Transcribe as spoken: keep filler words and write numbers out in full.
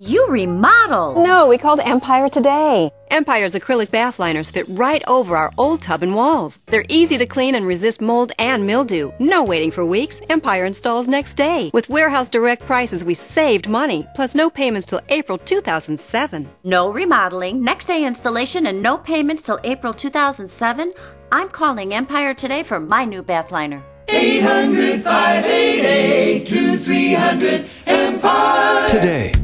You remodel! No, we called Empire today. Empire's acrylic bath liners fit right over our old tub and walls. They're easy to clean and resist mold and mildew. No waiting for weeks. Empire installs next day. With warehouse direct prices, we saved money. Plus no payments till April two thousand seven. No remodeling, next day installation, and no payments till April two thousand seven? I'm calling Empire today for my new bath liner. eight hundred, five eight eight, two three hundred, Empire. Today.